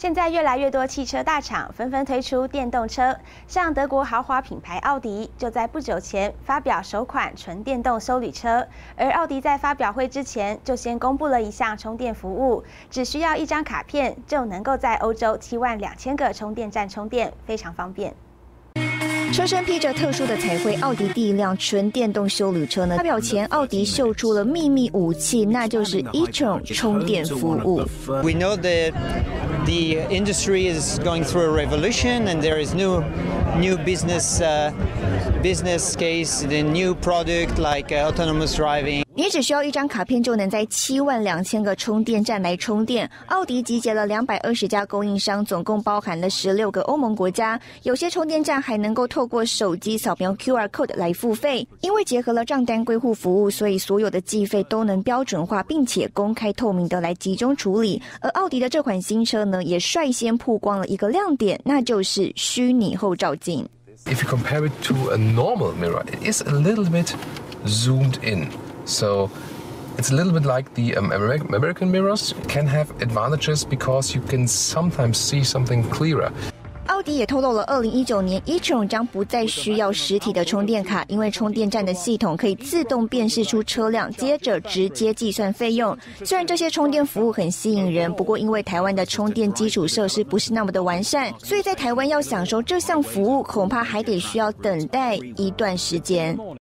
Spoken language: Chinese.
现在越来越多汽车大厂纷纷推出电动车，像德国豪华品牌奥迪就在不久前发表首款纯电动休旅车，而奥迪在发表会之前就先公布了一项充电服务，只需要一张卡片就能够在欧洲72000个充电站充电，非常方便。 车身披着特殊的彩绘，奥迪第一辆纯电动休旅车呢，发表前，奥迪秀出了秘密武器，那就是 e-tron 充电服务。 We know that the industry is going through a revolution, and there is new business case, the new product like autonomous driving. 你只需要一张卡片就能在72000个充电站来充电。奥迪集结了220家供应商，总共包含了16个欧盟国家。有些充电站还能够透过手机扫描 QR code 来付费。因为结合了账单归户服务，所以所有的计费都能标准化，并且公开透明的来集中处理。而奥迪的这款新车呢，也率先曝光了一个亮点，那就是虚拟后照镜。 If you compare it to a normal mirror, it is a little bit zoomed in. So it's a little bit like the American mirrors can have advantages because you can sometimes see something clearer. 奥迪也透露了，2019年 e-tron 将不再需要实体的充电卡，因为充电站的系统可以自动辨识出车辆，接着直接计算费用。虽然这些充电服务很吸引人，不过因为台湾的充电基础设施不是那么的完善，所以在台湾要享受这项服务，恐怕还得需要等待一段时间。